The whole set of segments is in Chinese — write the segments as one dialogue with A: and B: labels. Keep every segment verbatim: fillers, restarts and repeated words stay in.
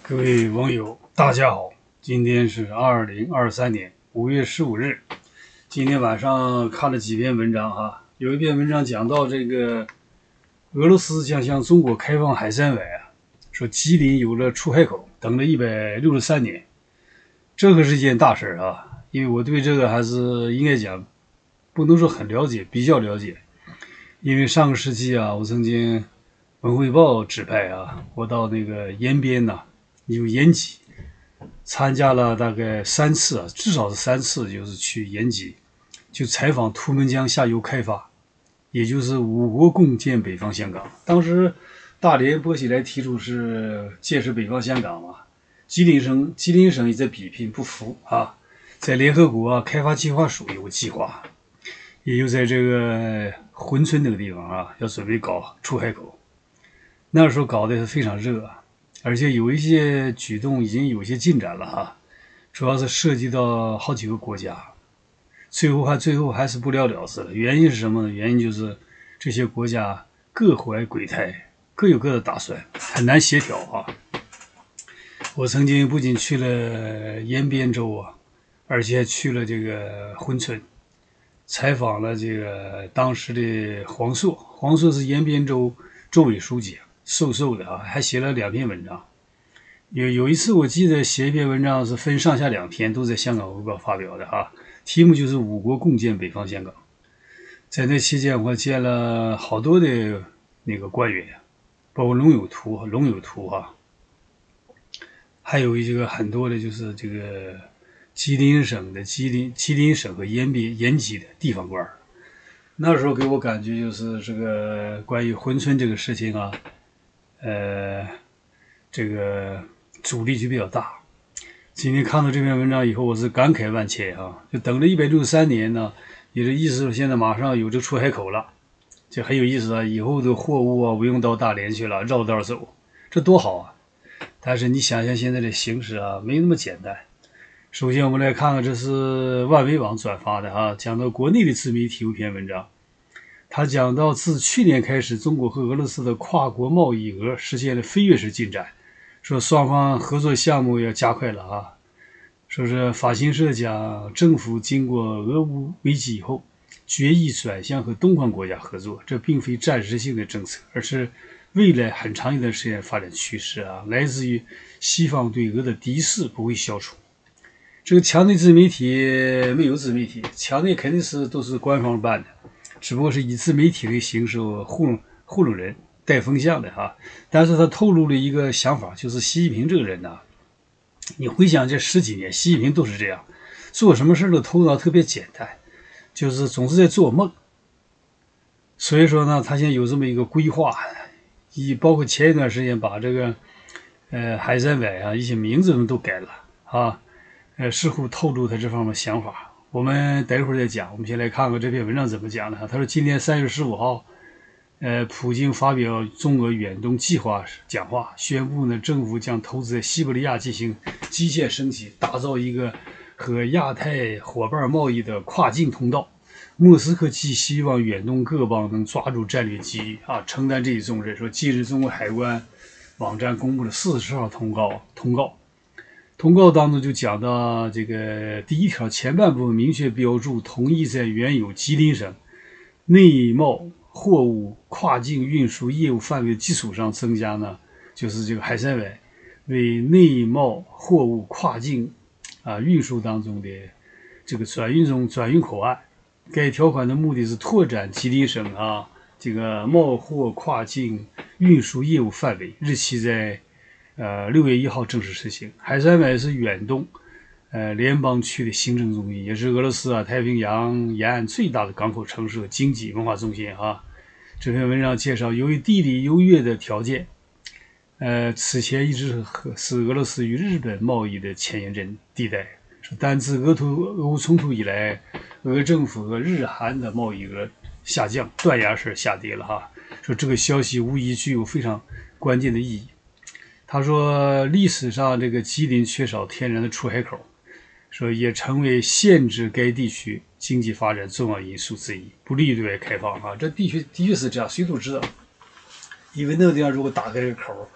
A: 各位网友，大家好，今天是二零二三年五月十五日。今天晚上看了几篇文章哈，有一篇文章讲到这个俄罗斯将向中国开放海参崴啊，说吉林有了出海口，等了一百六十三年，这可是一件大事啊。因为我对这个还是应该讲，不能说很了解，比较了解。因为上个世纪啊，我曾经文汇报指派啊，我到那个延边呐、啊。有延吉参加了大概三次啊，至少是三次，就是去延吉就采访图们江下游开发，也就是五国共建北方香港。当时大连波喜来提出是建设北方香港嘛，吉林省吉林省也在比拼不服啊，在联合国啊开发计划署有个计划，也就在这个珲春那个地方啊，要准备搞出海口。那时候搞得是非常热啊。而且有一些举动已经有些进展了哈，主要是涉及到好几个国家，最后还最后还是不了了之了。原因是什么呢？原因就是这些国家各怀鬼胎，各有各的打算，很难协调啊。我曾经不仅去了延边州啊，而且还去了这个珲春，采访了这个当时的黄硕，黄硕是延边州州委书记。瘦瘦的啊，还写了两篇文章。有有一次我记得写一篇文章是分上下两篇，都在香港邮报发表的哈，题目就是五国共建北方香港。在那期间，我见了好多的那个官员，包括龙友图、龙友图哈，还有一个很多的就是这个吉林省的吉林吉林省和延边延吉的地方官。那时候给我感觉就是这个关于珲春这个事情啊。呃，这个阻力就比较大。今天看到这篇文章以后，我是感慨万千啊！就等了一百六十三年呢，也是意思说现在马上有这出海口了，这很有意思啊！以后的货物啊不用到大连去了，绕道走，这多好啊！但是你想想现在的形势啊，没那么简单。首先我们来看看，这是万维网转发的啊，讲到国内的自媒体有篇文章。他讲到，自去年开始，中国和俄罗斯的跨国贸易额实现了飞跃式进展，说双方合作项目要加快了啊。说是法新社讲，政府经过俄乌危机以后，决议转向和东方国家合作，这并非暂时性的政策，而是未来很长一段时间发展趋势啊，来自于西方对俄的敌视不会消除。这个墙内自媒体没有自媒体，墙内肯定是都是官方办的。只不过是以自媒体的形式糊弄糊弄人、带风向的哈，但是他透露了一个想法，就是习近平这个人呢，你回想这十几年，习近平都是这样，做什么事都头脑特别简单，就是总是在做梦。所以说呢，他现在有这么一个规划，以包括前一段时间把这个呃海参崴啊一些名字都改了啊，呃似乎透露他这方面想法。我们待会儿再讲，我们先来看看这篇文章怎么讲的。他说，今年三月十五号，呃，普京发表中俄远东计划讲话，宣布呢，政府将投资在西伯利亚进行基线升级，打造一个和亚太伙伴贸易的跨境通道。莫斯科寄希望远东各邦能抓住战略机遇啊，承担这一重任。说，近日中国海关网站公布了四十号通告，通告。通告当中就讲到，这个第一条前半部分明确标注，同意在原有吉林省内贸货物跨境运输业务范围基础上增加呢，就是这个海参崴为内贸货物跨境啊运输当中的这个转运中转运口岸。该条款的目的是拓展吉林省啊这个贸货跨境运输业务范围，日期在呃，六月一号正式实行。海参崴是远东，呃，联邦区的行政中心，也是俄罗斯啊太平洋沿岸最大的港口城市和经济文化中心啊。这篇文章介绍，由于地理优越的条件，呃，此前一直是俄罗斯与日本贸易的前沿阵地带。但自俄突俄乌冲突以来，俄政府和日韩的贸易额下降，断崖式下跌了哈。说这个消息无疑具有非常关键的意义。他说，历史上这个吉林缺少天然的出海口，说也成为限制该地区经济发展重要因素之一，不利于对外开放啊。这地区的确是这样，谁都知道，因为那个地方如果打开这个口，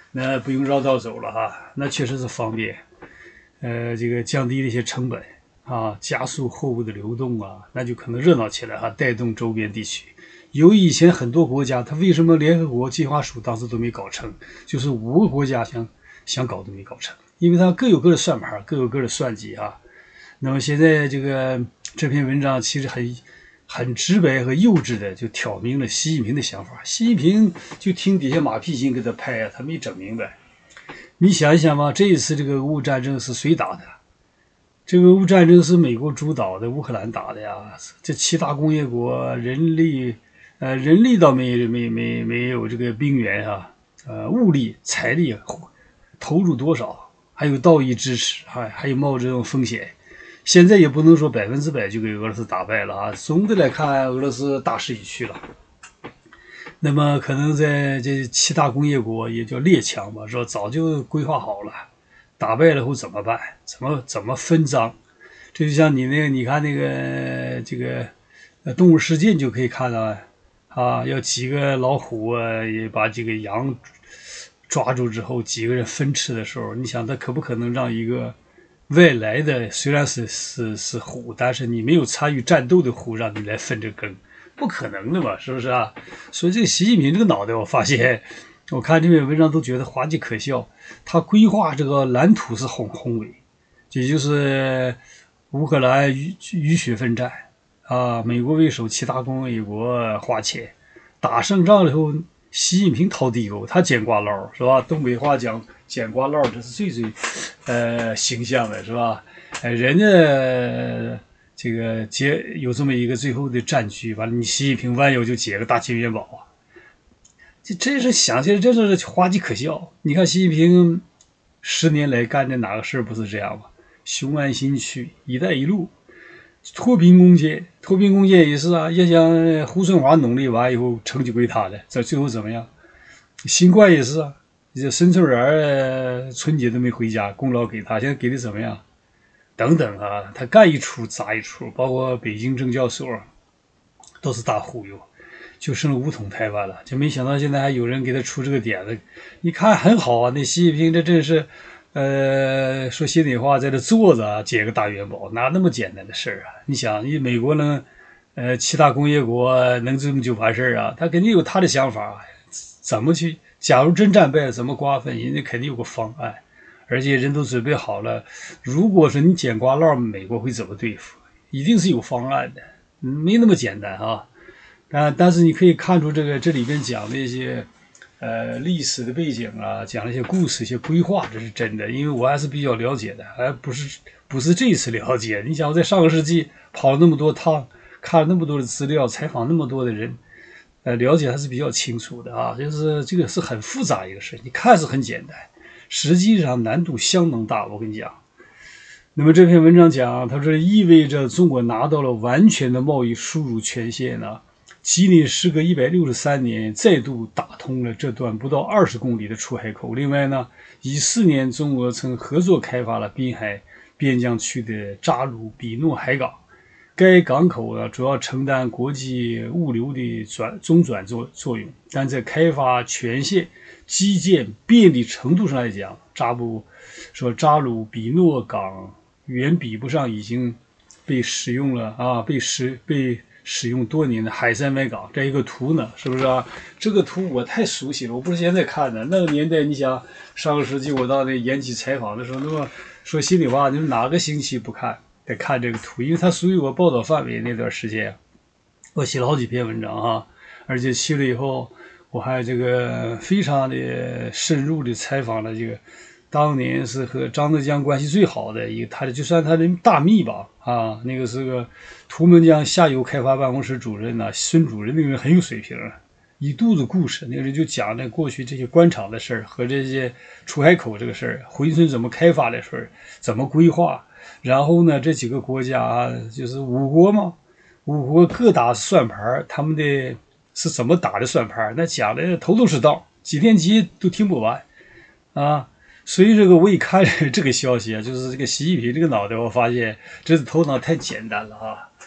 A: 那不用绕道走了哈，那确实是方便，呃，这个降低了一些成本啊，加速货物的流动啊，那就可能热闹起来哈，带动周边地区。由于以前很多国家，它为什么联合国计划署当时都没搞成，就是五个国家想想搞都没搞成，因为它各有各的算盘，各有各的算计啊。那么现在这个这篇文章其实很很直白和幼稚的就挑明了习近平的想法。习近平就听底下马屁精给他拍啊，他没整明白。你想一想吧，这一次这个俄乌战争是谁打的？这个俄乌战争是美国主导的，乌克兰打的呀。这七大工业国人力，呃，人力倒没没没没有这个兵源啊，呃，物力、财力投入多少，还有道义支持，还还有冒这种风险。现在也不能说百分之百就给俄罗斯打败了啊，总的来看，俄罗斯大势已去了。那么可能在这七大工业国也叫列强吧，说早就规划好了，打败了后怎么办？怎么怎么分赃？这就像你那个，你看那个这个呃动物世界就可以看到啊，要几个老虎啊，也把几个羊抓住之后，几个人分吃的时候，你想他可不可能让一个外来的虽然是是是虎，但是你没有参与战斗的虎，让你来分这羹，不可能的嘛，是不是啊？所以这个习近平这个脑袋，我发现，我看这篇文章都觉得滑稽可笑。他规划这个蓝图是宏宏伟，也就是乌克兰浴浴血奋战啊，美国为首，其他工业国花钱，打胜仗了以后，习近平掏地沟，他捡瓜捞，是吧？东北话讲捡瓜捞，这是最最呃形象的，是吧？呃，人家这个解有这么一个最后的战局，完了你习近平弯腰就解个大金元宝啊！这真是想起来真是滑稽可笑。你看习近平十年来干的哪个事儿不是这样吗？雄安新区、一带一路、脱贫攻坚，脱贫攻坚也是啊，也想胡春华努力完以后成就归他的，这最后怎么样？新冠也是啊，这孙春兰春节都没回家，功劳给他，现在给的怎么样？等等啊，他干一出砸一出，包括北京证交所都是大忽悠，就剩了五统台湾了，就没想到现在还有人给他出这个点子，你看很好啊，那习近平这真是，呃，说心里话，在这坐着解个大元宝，哪那么简单的事儿啊？你想，你美国能，呃，七大工业国能这么就完事儿啊？他肯定有他的想法，怎么去？假如真战败了，怎么瓜分？人家肯定有个方案。而且人都准备好了，如果说你捡瓜烙，美国会怎么对付？一定是有方案的，没那么简单啊。但但是你可以看出这个这里边讲的一些呃历史的背景啊，讲了一些故事、一些规划，这是真的。因为我还是比较了解的，还不是不是这一次了解。你想我在上个世纪跑了那么多趟，看了那么多的资料，采访那么多的人，呃，了解还是比较清楚的啊。就是这个是很复杂一个事，你看是很简单。实际上难度相当大，我跟你讲。那么这篇文章讲，他说意味着中国拿到了完全的贸易输入权限呢。吉林时隔一百六十三年再度打通了这段不到二十公里的出海口。另外呢，一四年中俄曾合作开发了滨海边疆区的扎鲁比诺海港。该港口呢，主要承担国际物流的转中转作作用，但在开发权限、基建便利程度上来讲，扎布说扎鲁比诺港远比不上已经被使用了啊，被使被使用多年的海参崴港。这一个图呢，是不是啊？这个图我太熟悉了，我不是现在看的，那个年代，你想上个世纪我到那延吉采访的时候，那么说心里话，你们哪个星期不看？得看这个图，因为它属于我报道范围那段时间，我写了好几篇文章哈，而且去了以后，我还这个非常的深入的采访了这个当年是和张德江关系最好的一个，他的就算他的大秘吧啊，那个是个图们江下游开发办公室主任呐、啊，孙主任那个人很有水平，一肚子故事，那个人就讲了过去这些官场的事儿和这些出海口这个事儿，珲春怎么开发的事儿，怎么规划。然后呢，这几个国家就是五国嘛，五国各打算盘，他们的是怎么打的算盘？那讲的头头是道，几天集都听不完啊。所以这个我一看这个消息啊，就是这个习近平这个脑袋，我发现这头脑太简单了啊。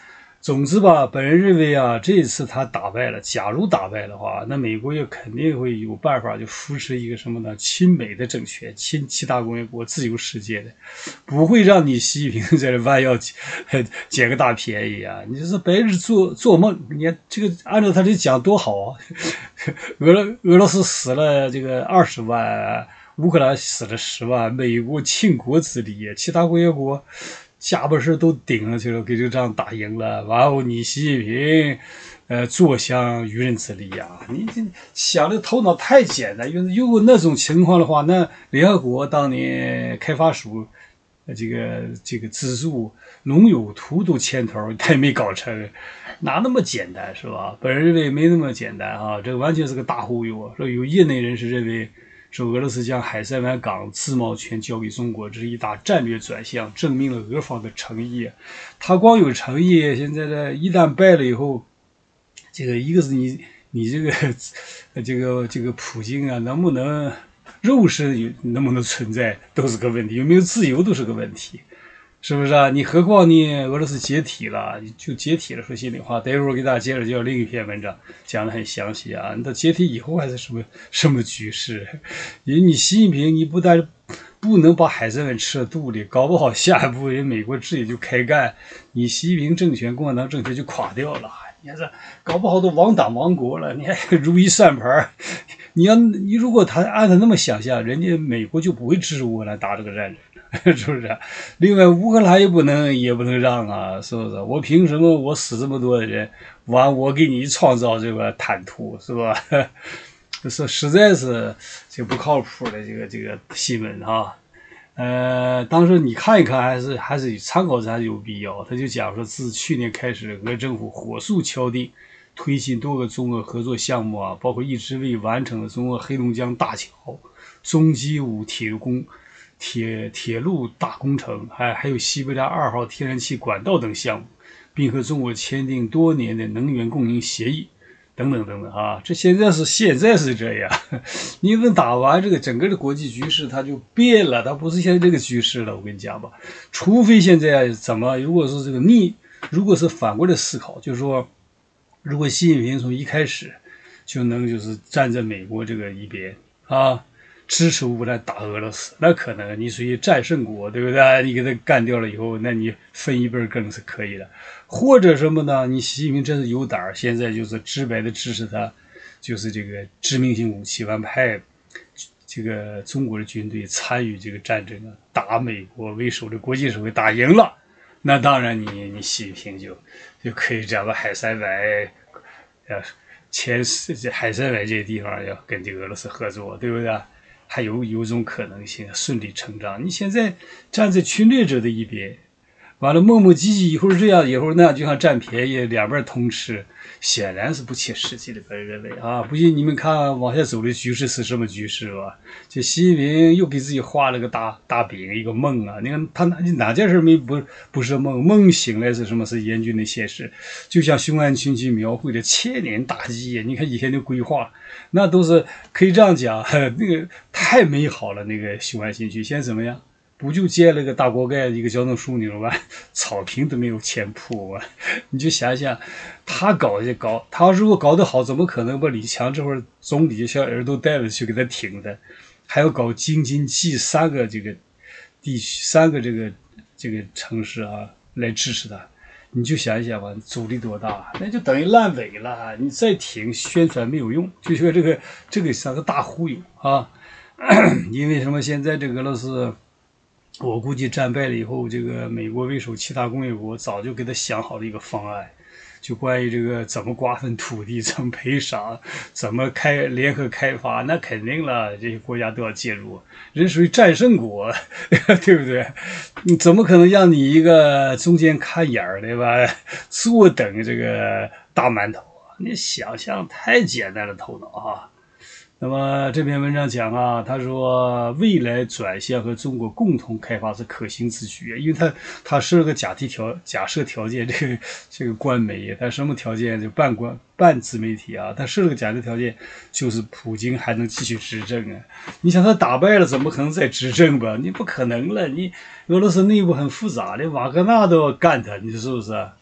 A: 总之吧，本人认为啊，这一次他打败了，假如打败的话，那美国也肯定会有办法就扶持一个什么呢？亲美的政权，亲七大工业国、自由世界的，不会让你习近平在这弯腰捡个大便宜啊！你这白日做做梦，你看这个按照他这讲多好啊！俄罗俄罗斯死了这个二十万，乌克兰死了十万，美国倾国之力，其他工业国。下半身都顶上去了，给这个仗打赢了。完后，你习近平，呃，坐享渔人之利呀、啊！你这想的头脑太简单。因为如果那种情况的话，那联合国当年开发署，呃，这个这个资助龙有图都牵头，他也没搞成，哪那么简单是吧？本人认为没那么简单啊，这完全是个大忽悠啊！说有业内人士认为。说俄罗斯将海参崴港自贸权交给中国，这是一大战略转向，证明了俄方的诚意。他光有诚意，现在呢，一旦败了以后，这个一个是你你这个这个这个普京啊，能不能肉身能不能存在都是个问题，有没有自由都是个问题。是不是啊？你何况你俄罗斯解体了，就解体了。说心里话，待会儿给大家接着讲另一篇文章，讲的很详细啊。那解体以后还是什么什么局势？因为你习近平，你不但不能把海参崴吃了肚里，搞不好下一步人美国直接就开干，你习近平政权、共产党政权就垮掉了。你看这搞不好都亡党亡国了。你还如意算盘，你要你如果他按他那么想象，人家美国就不会支持乌克兰打这个战争。是不是？另外，乌克兰也不能也不能让啊，是不是？我凭什么我死这么多的人，完我给你创造这个坦途，是吧？是实在是这不靠谱的这个这个新闻啊。呃，当时你看一看，还是还是参考还是有必要。他就讲说，自去年开始，俄政府火速敲定推进多个中俄合作项目啊，包括一直未完成的中俄黑龙江大桥、中基五铁路工。铁铁路大工程，还还有西伯利亚二号天然气管道等项目，并和中国签订多年的能源供应协议，等等等等啊！这现在是现在是这样，你等打完这个整个的国际局势，它就变了，它不是现在这个局势了。我跟你讲吧，除非现在怎么，如果是这个逆，如果是反过来思考，就是说，如果习近平从一开始就能就是站在美国这个一边啊。支持乌克兰打俄罗斯，那可能你属于战胜国，对不对？你给他干掉了以后，那你分一杯羹是可以的。或者什么呢？你习近平真是有胆儿，现在就是直白的支持他，就是这个致命性武器完派这个中国的军队参与这个战争啊，打美国为首的国际社会打赢了，那当然你你习近平就就可以这个海参崴，呃，前海参崴这些地方要跟这个俄罗斯合作，对不对？还有有种可能性顺理成章。你现在站在侵略者的一边，完了磨磨唧唧，一会儿这样一会儿那样，就像占便宜，两边通吃，显然是不切实际的。个人认为啊，不信你们看往下走的局势是什么局势吧？这习近平又给自己画了个大大饼，一个梦啊！你看他哪哪件事没不不是梦？梦醒来是什么？是严峻的现实。就像雄安群去描绘的千年大计，你看以前的规划，那都是可以这样讲，那个太美好了。那个雄安新区现在怎么样？不就建了个大锅盖一个交通枢纽吧，草坪都没有钱铺啊！你就想想，他搞就搞，他如果搞得好，怎么可能把李强这会儿总理小人都带着去给他挺的？还要搞京津冀三个这个地区三个这个这个城市啊来支持他，你就想一想吧，阻力多大？那就等于烂尾了。你再挺宣传没有用，就说这个这个像个大忽悠啊！因为什么？现在这个俄罗斯。我估计战败了以后，这个美国为首其他工业国早就给他想好了一个方案，就关于这个怎么瓜分土地、怎么赔偿、怎么开联合开发，那肯定了，这些国家都要介入。人属于战胜国，对不对？你怎么可能让你一个中间看眼儿的吧，坐等这个大馒头啊？你想象太简单了，头脑哈。那么这篇文章讲啊，他说未来转向和中国共同开发是可行之举，因为他他设了个假提条假设条件，这个这个官媒他什么条件就半官半自媒体啊，他设了个假设条件，就是普京还能继续执政啊。你想他打败了，怎么可能再执政吧？你不可能了，你俄罗斯内部很复杂的，瓦格纳都要干他，你说是不是？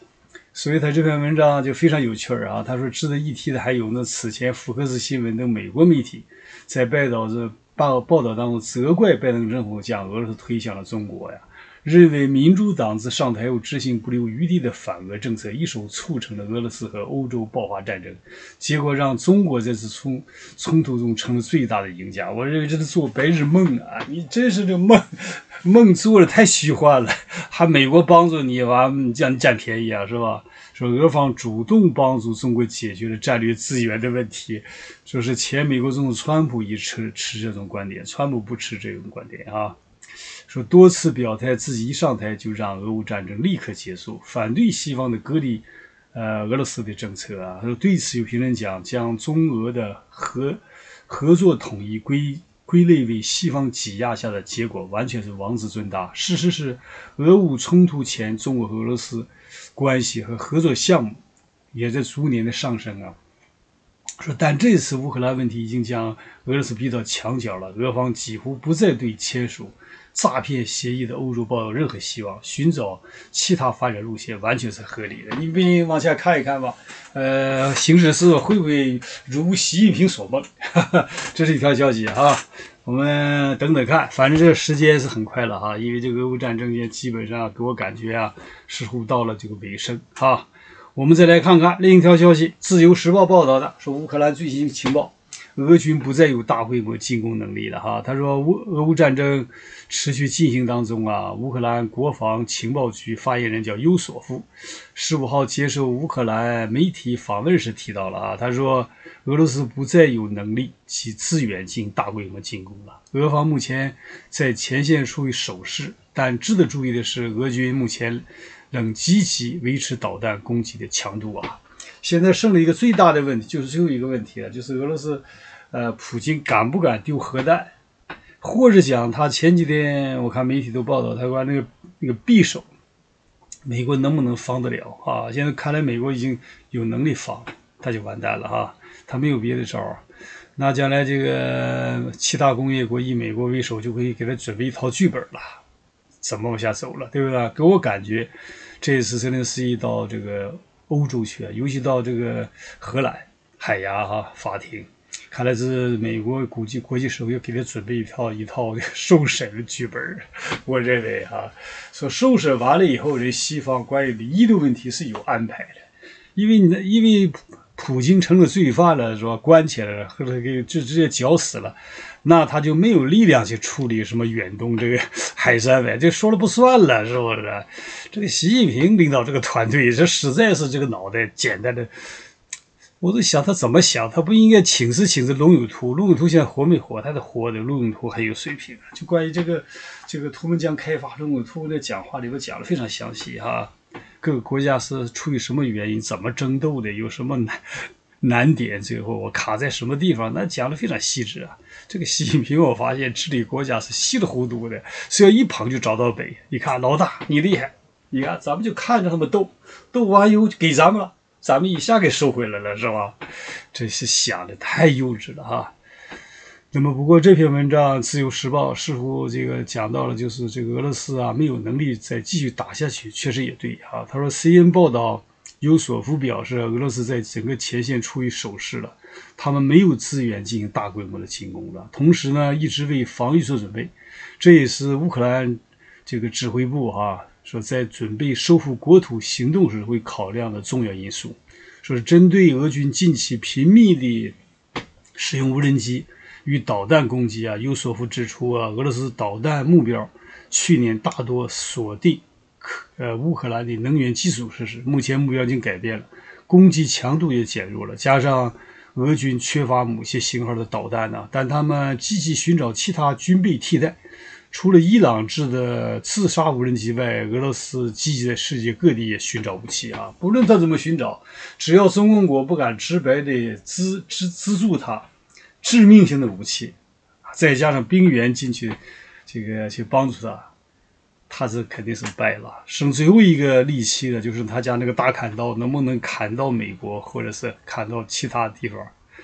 A: 所以他这篇文章就非常有趣儿啊。他说，值得一提的还有呢，此前福克斯新闻等美国媒体在报道着报报道当中责怪拜登政府将俄罗斯推向了中国呀，认为民主党自上台后执行不留余地的反俄政策，一手促成了俄罗斯和欧洲爆发战争，结果让中国在这次冲冲突中成了最大的赢家。我认为这是做白日梦啊！你真是这梦梦做的太虚幻了，还美国帮助你完让你占便宜啊，是吧？说俄方主动帮助中国解决了战略资源的问题，说是前美国总统川普也持持这种观点，川普不持这种观点啊。说多次表态自己一上台就让俄乌战争立刻结束，反对西方的隔离呃俄罗斯的政策啊。说对此有评论讲，将中俄的合合作统一归归类为西方挤压下的结果，完全是妄自尊大。事实是，俄乌冲突前，中国和俄罗斯关系和合作项目也在逐年的上升啊。说，但这次乌克兰问题已经将俄罗斯逼到墙角了，俄方几乎不再对签署诈骗协议的欧洲抱有任何希望，寻找其他发展路线完全是合理的。你不信往下看一看吧，呃，形势是会不会如习近平所梦？这是一条消息哈，我们等等看，反正这个时间是很快了哈，因为这个俄乌战争也基本上给我感觉啊，似乎到了这个尾声哈。我们再来看看另一条消息，《自由时报》报道的说，乌克兰最新情报，俄军不再有大规模进攻能力了哈。他说，乌俄乌战争持续进行当中啊，乌克兰国防情报局发言人叫尤索夫，十五号接受乌克兰媒体访问时提到了啊，他说，俄罗斯不再有能力及资源进行大规模进攻了。俄方目前在前线处于守势，但值得注意的是，俄军目前仍积极维持导弹攻击的强度啊。现在剩了一个最大的问题，就是最后一个问题了，就是俄罗斯，呃，普京敢不敢丢核弹，或者讲他前几天我看媒体都报道，他说那个那个匕首，美国能不能防得了啊？现在看来美国已经有能力防，他就完蛋了哈，他没有别的招。那将来这个七大工业国以美国为首，就可以给他准备一套剧本了。怎么往下走了，对不对？给我感觉，这次泽连斯基到这个欧洲去，尤其到这个荷兰海牙哈法庭，看来是美国估计国际社会要给他准备一套一套受审的剧本。我认为哈，说受审完了以后，这西方关于利益的问题是有安排的，因为你因为普京成了罪犯了，是吧？关起来了，或者给就直接绞死了。那他就没有力量去处理什么远东这个海参崴，这说了不算了，是不是？这个习近平领导这个团队，这实在是这个脑袋简单的，我都想他怎么想，他不应该请示请示龙永图，龙永图现在活没活？他是活的，龙永图很有水平。就关于这个这个图们江开发，龙永图的讲话里边讲的非常详细哈，各个国家是出于什么原因，怎么争斗的，有什么难难点，最后我卡在什么地方，那讲的非常细致啊。这个习近平我发现治理国家是稀里糊涂的，只要一捧就找到北。你看老大你厉害，你看咱们就看着他们斗，斗完以后给咱们了，咱们一下给收回来了，是吧？这是想的太幼稚了哈。那么不过这篇文章《自由时报》似乎这个讲到了，就是这个俄罗斯啊没有能力再继续打下去，确实也对啊。他说 C N 报道，尤索夫表示，俄罗斯在整个前线处于守势了，他们没有资源进行大规模的进攻了。同时呢，一直为防御做准备，这也是乌克兰这个指挥部哈、啊、说在准备收复国土行动时会考量的重要因素。说是针对俄军近期频密的使用无人机与导弹攻击啊，尤索夫指出啊，俄罗斯导弹目标去年大多锁定呃乌克兰的能源基础设施，目前目标已经改变了，攻击强度也减弱了，加上俄军缺乏某些型号的导弹呢、啊，但他们积极寻找其他军备替代。除了伊朗制的自杀无人机外，俄罗斯积极在世界各地也寻找武器啊。不论他怎么寻找，只要中共国不敢直白的资资资助他致命性的武器，再加上兵员进去这个去帮助他，他是肯定是败了。剩最后一个利器的就是他家那个大砍刀能不能砍到美国，或者是砍到其他地方。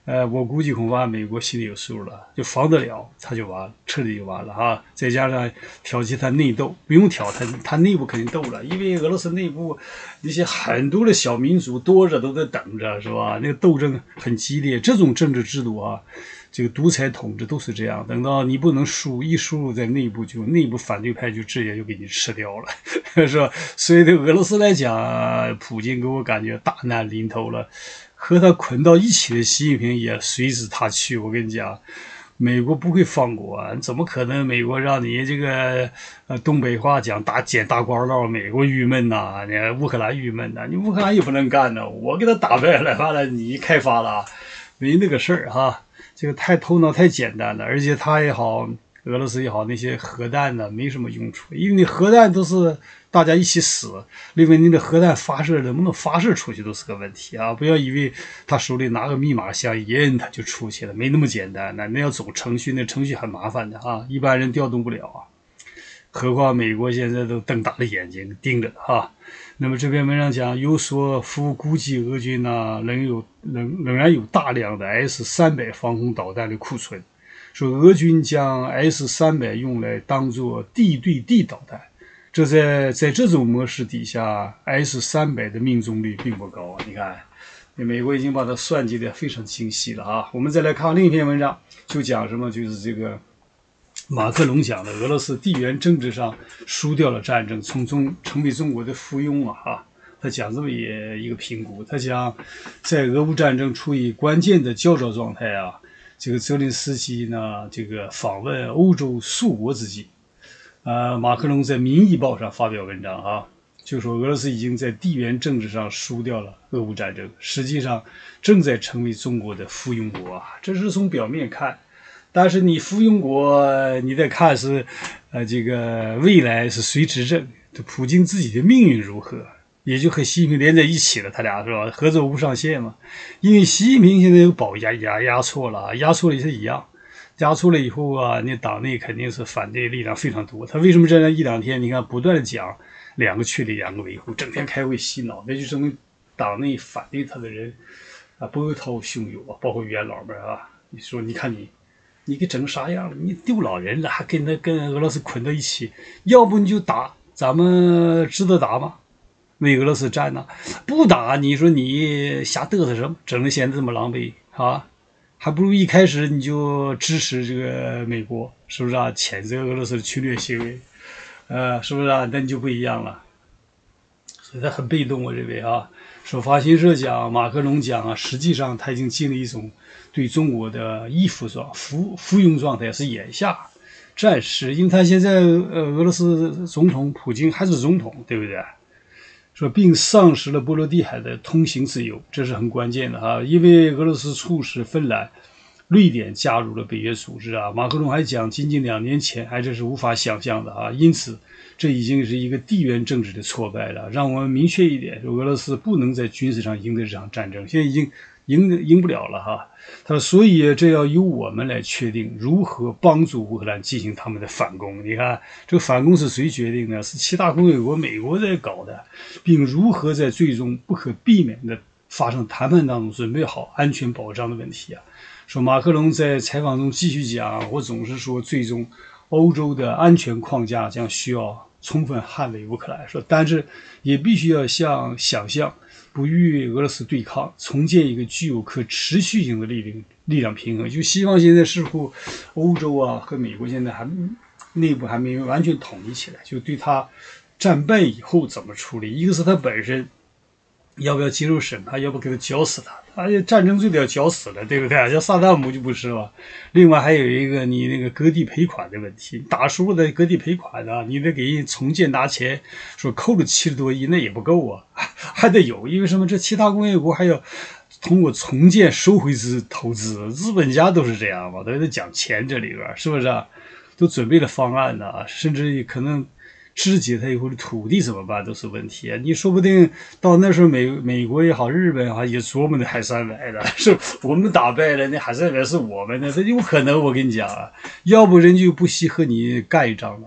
A: 呃，我估计恐怕美国心里有数了，就防得了，他就完了，彻底就完了哈。再加上挑起他内斗，不用挑，他他内部肯定斗了，因为俄罗斯内部那些很多的小民族多着都在等着，是吧？那个斗争很激烈，这种政治制度啊，这个独裁统治都是这样，等到你不能输，一输入在内部就内部反对派就直接就给你吃掉了，是吧？所以对俄罗斯来讲，普京给我感觉大难临头了。和他捆到一起的习近平也随之他去，我跟你讲，美国不会放过啊！怎么可能美国让你这个呃东北话讲大捡大官道？美国郁闷呐，你乌克兰郁闷呐，你乌克兰也不能干呢，我给他打败了，完了你开发了，没那个事儿哈。这个太头脑太简单了，而且他也好，俄罗斯也好，那些核弹呢没什么用处，因为你核弹都是大家一起死，另外你的核弹发射能不能发射出去都是个问题啊！不要以为他手里拿个密码箱一摁他就出去了，没那么简单的，那要走程序，那程序很麻烦的啊，一般人调动不了啊。何况美国现在都瞪大了眼睛盯着哈。那么这篇文章讲，有所夫估计俄军呢仍有仍仍然有大量的 S 三百防空导弹的库存。说俄军将 S 三百用来当作地对地导弹，这在在这种模式底下 ，S 三百的命中率并不高啊。你看，美国已经把它算计的非常精细了啊。我们再来看另一篇文章，就讲什么，就是这个马克龙讲的，俄罗斯地缘政治上输掉了战争，从中成为中国的附庸啊。哈，他讲这么一一个评估，他讲在俄乌战争处于关键的焦灼状态啊。这个泽连斯基呢，这个访问欧洲数国之际，呃，马克龙在《民意报》上发表文章啊，就说俄罗斯已经在地缘政治上输掉了俄乌战争，实际上正在成为中国的附庸国啊。这是从表面看，但是你附庸国，你得看是，呃，这个未来是谁执政，普京自己的命运如何。也就和习近平连在一起了，他俩是吧？合作无上限嘛。因为习近平现在有保压压压错了，压错了也是一样，压错了以后啊，那党内肯定是反对力量非常多。他为什么这样一两天，你看不断的讲两个确立，两个维护，整天开会洗脑，那就证明党内反对他的人啊波涛汹涌啊，包括元老们啊。你说，你看你，你给整啥样了？你丢老人了，还跟他跟俄罗斯捆到一起，要不你就打，咱们值得打吗？为俄罗斯战呢，不打，你说你瞎嘚瑟什么？整的现在这么狼狈啊，还不如一开始你就支持这个美国，是不是啊？谴责俄罗斯的侵略行为，呃，是不是啊？那你就不一样了。所以他很被动，我认为啊，首发新社讲，马克龙讲啊，实际上他已经进入一种对中国的依附状、服服用状态，是眼下暂时，因为他现在呃俄罗斯总统普京还是总统，对不对？说并丧失了波罗的海的通行自由，这是很关键的哈。因为俄罗斯促使芬兰、瑞典加入了北约组织啊。马克龙还讲，仅仅两年前还这是无法想象的啊。因此，这已经是一个地缘政治的挫败了。让我们明确一点，俄罗斯不能在军事上赢得这场战争，现在已经赢赢不了了哈。他说，所以这要由我们来确定如何帮助乌克兰进行他们的反攻。你看，这个反攻是谁决定的？是七大工业国美国在搞的，并如何在最终不可避免的发生谈判当中准备好安全保障的问题啊。说马克龙在采访中继续讲，我总是说，最终欧洲的安全框架将需要充分捍卫乌克兰，说，但是也必须要像想象。不与俄罗斯对抗，重建一个具有可持续性的力量力量平衡。就西方现在似乎欧洲啊和美国现在还内部还没有完全统一起来，就对他战败以后怎么处理，一个是他本身要不要接受审判，要不要给他绞死他，他战争罪都要绞死了，对不对？像萨达姆就不是了。另外还有一个你那个割地赔款的问题，打输了的割地赔款啊，你得给人重建拿钱，说扣了七十多亿那也不够啊，还得有，因为什么？这其他工业国还要通过重建收回资投资，资本家都是这样嘛，都得讲钱，这里边是不是啊？都准备了方案呢，甚至可能肢解他以后的土地怎么办都是问题啊！你说不定到那时候美美国也好，日本也好，也琢磨的海参崴的，是我们打败了，那海参崴是我们的，这有可能。我跟你讲啊，要不人就不惜和你干一仗了。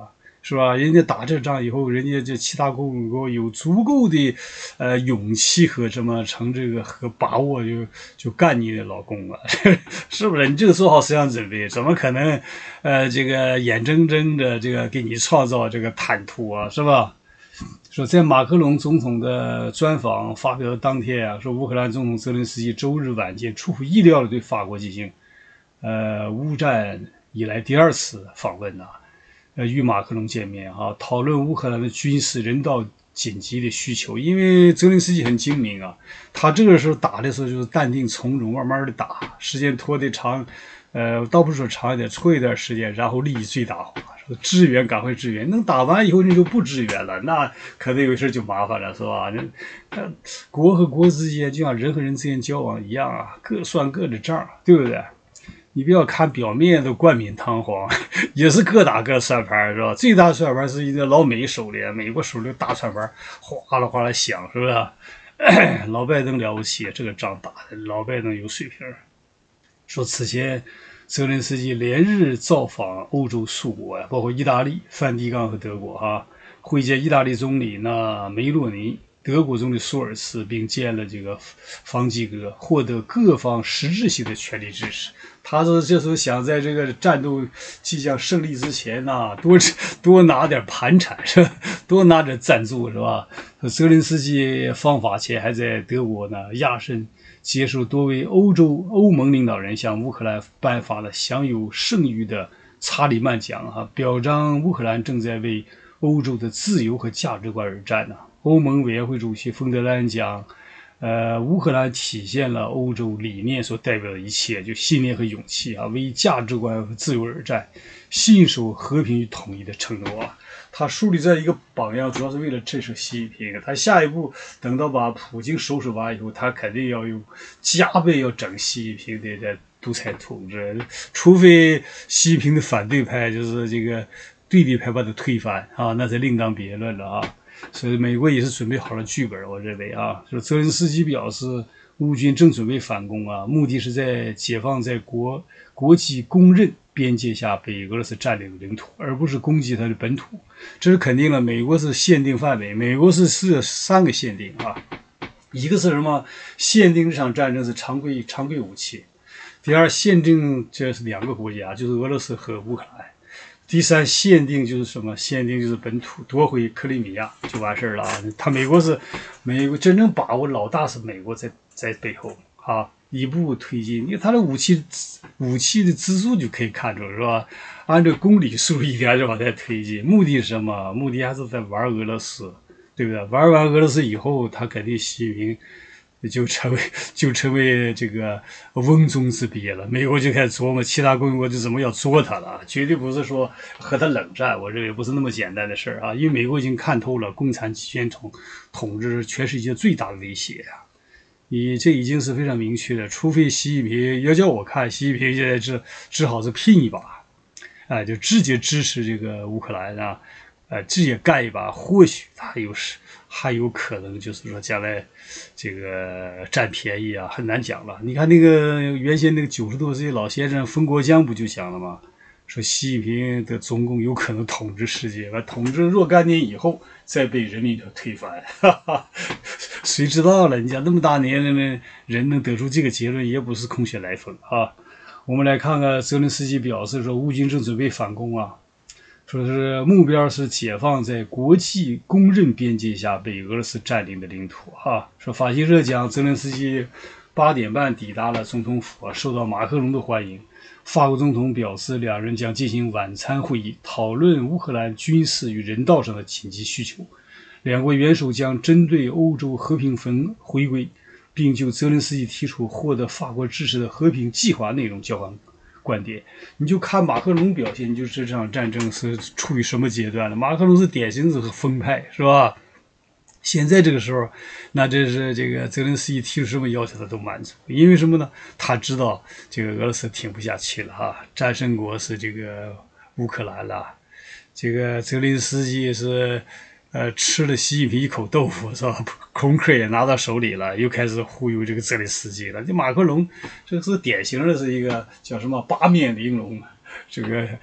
A: 是吧？人家打这仗以后，人家这其他共和国有足够的呃勇气和什么成这个和把握就，就就干你的老公了，是不是？你这个做好思想准备，怎么可能呃这个眼睁睁的这个给你创造这个坦途啊，是吧？说在马克龙总统的专访发表的当天啊，说乌克兰总统泽连斯基周日晚间出乎意料的对法国进行呃乌战以来第二次访问呐、啊。呃，与马克龙见面啊，讨论乌克兰的军事人道紧急的需求。因为泽连斯基很精明啊，他这个时候打的时候就是淡定从容，慢慢的打，时间拖得长，呃，倒不是说长一点，拖一点时间，然后利益最大化，说支援赶快支援，能打完以后你就不支援了，那可能有事就麻烦了，是吧？那呃，国和国之间就像人和人之间交往一样啊，各算各的账，对不对？你不要看表面的冠冕堂皇，也是各打各算盘，是吧？最大算盘是一个老美手里，美国手里大算盘哗啦哗啦响，是不是？老拜登了不起，这个仗打的老拜登有水平。说此前泽连斯基连日造访欧洲数国呀，包括意大利、梵蒂冈和德国哈，会见意大利总理那梅洛尼。德国总理舒尔茨，并见了这个方济各，获得各方实质性的全力支持。他说这时候想在这个战斗即将胜利之前呢、啊，多多拿点盘缠是吧？多拿点赞助是吧？泽连斯基访法前还在德国呢亚琛接受多位欧洲欧盟领导人向乌克兰颁发了享有盛誉的查理曼奖啊，表彰乌克兰正在为欧洲的自由和价值观而战呢、啊。欧盟委员会主席冯德莱恩讲，呃，乌克兰体现了欧洲理念所代表的一切，就信念和勇气啊，为价值观和自由而战，信守和平与统一的承诺啊。他树立这一个榜样，主要是为了震慑习近平。他下一步等到把普京收拾完以后，他肯定要用加倍要整习近平的这独裁统治，除非习近平的反对派就是这个对立派把他推翻啊，那是另当别论了啊。所以美国也是准备好了剧本，我认为啊，就是泽连斯基表示，乌军正准备反攻啊，目的是在解放在国国际公认边界下被俄罗斯占领的领土，而不是攻击它的本土。这是肯定了，美国是限定范围，美国是是三个限定啊，一个是什么？限定这场战争是常规常规武器。第二，限定这是两个国家，就是俄罗斯和乌克兰。第三，限定就是什么？限定就是本土，夺回克里米亚就完事儿了啊！他美国是美国真正把握老大是美国在在背后啊，一步步推进。因为他的武器武器的支数就可以看出是吧？按照公里数一点点往在推进，目的是什么？目的还是在玩俄罗斯，对不对？玩完俄罗斯以后，他肯定习近平就成为就成为这个瓮中之鳖了。美国就开始琢磨其他共和国就怎么要捉他了，绝对不是说和他冷战，我认为不是那么简单的事啊。因为美国已经看透了共产集权统统治全世界最大的威胁啊，你这已经是非常明确的。除非习近平要叫我看，习近平现在只只好是拼一把，哎、呃，就直接支持这个乌克兰啊，呃，直接干一把，或许他有时。还有可能就是说将来这个占便宜啊，很难讲了。你看那个原先那个九十多岁老先生冯国璋不就讲了吗？说习近平的中共有可能统治世界，完统治若干年以后再被人民所推翻，哈哈，谁知道了？你讲那么大年龄的人能得出这个结论，也不是空穴来风啊。我们来看看泽连斯基表示说，乌军正准备反攻啊。说是目标是解放在国际公认边界下被俄罗斯占领的领土哈。说法新社讲，泽连斯基八点半抵达了总统府，受到马克龙的欢迎。法国总统表示，两人将进行晚餐会议，讨论乌克兰军事与人道上的紧急需求。两国元首将针对欧洲和平分回归，并就泽连斯基提出获得法国支持的和平计划内容交换观点。你就看马克龙表现，你就知道这场战争是处于什么阶段了。马克龙是典型是疯派，是吧？现在这个时候，那这是这个泽连斯基提出什么要求他都满足，因为什么呢？他知道这个俄罗斯挺不下去了哈，战胜国是这个乌克兰了，这个泽连斯基是呃吃了习近平一口豆腐是吧？空壳也拿到手里了，又开始忽悠这个泽连斯基了。这马克龙这是典型的是一个叫什么八面玲珑，这个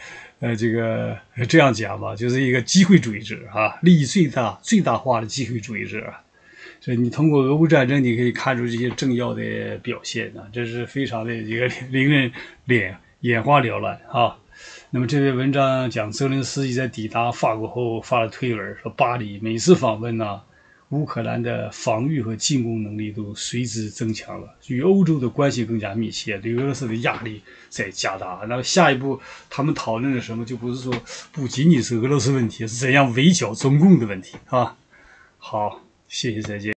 A: 呃，这个这样讲吧，就是一个机会主义者啊，利益最大、最大化的机会主义者。所以你通过俄乌战争，你可以看出这些政要的表现啊，这是非常的一个令人脸眼花缭乱啊。那么这篇文章讲泽连斯基在抵达法国后发了推文，说巴黎每次访问呢、啊，乌克兰的防御和进攻能力都随之增强了，与欧洲的关系更加密切，对俄罗斯的压力在加大。那么下一步他们讨论的什么，就不是说不仅仅是俄罗斯问题，是怎样围剿中共的问题啊。好，谢谢，再见。